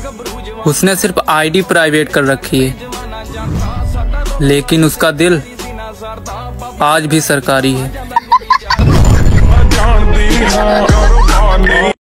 उसने सिर्फ ID private कर रखी है, लेकिन उसका दिल आज भी सरकारी है।